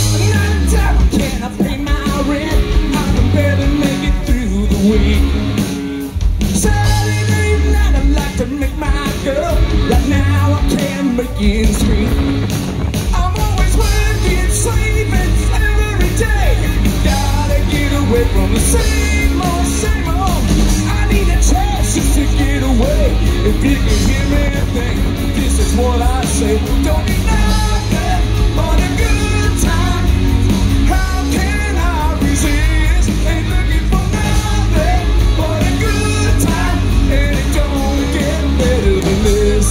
Another time can I pay my rent? I can barely make it through the week. Saturday night I like to make my girl. Right now I can't make it sweet. I'm always working, saving every day. Gotta get away from the same old, same old. I need a chance just to get away. If you can hear me think, this is what I say. Don't need nothing but a good time. How can I resist? Ain't looking for nothing but a good time. And it don't get better than this.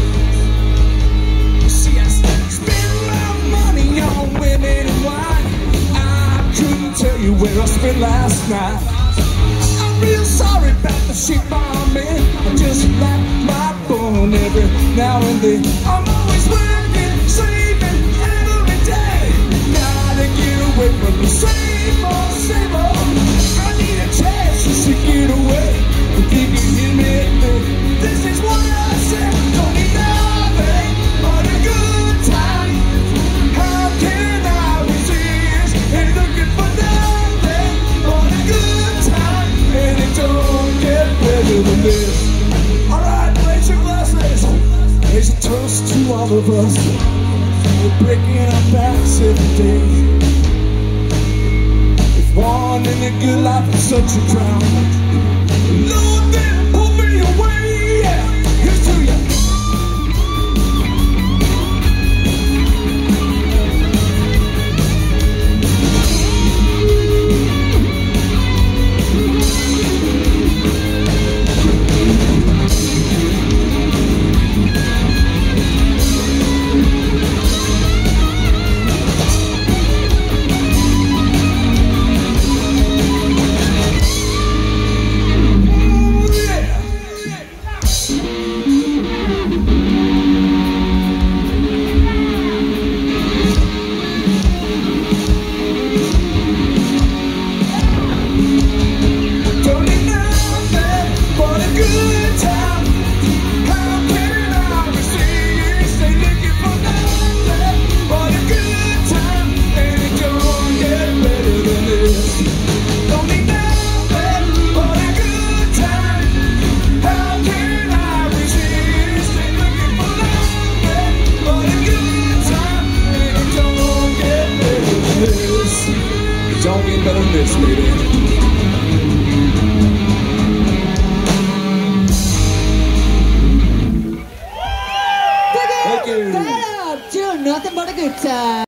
See, I spend my money on women and wine. I couldn't tell you where I spent last night. I'm real sorry about the shit I'm in. I just like my phone every now and then. I'm always working, saving every day. Gotta get away from the same old, same old. I need a chance just to get away. If you can hear me think, this is what I said. Don't need nothing but a good time. How can I resist? Ain't looking for nothing but a good time. And it don't get better than this. Alright, raise your glasses. Here's a toast to all of us. We're breaking our backs every day. If one in a good life is such a drown, Lord, then pull me away. Yeah, here's to you. Don't get better than this, baby. Thank you. Do nothing but a good time.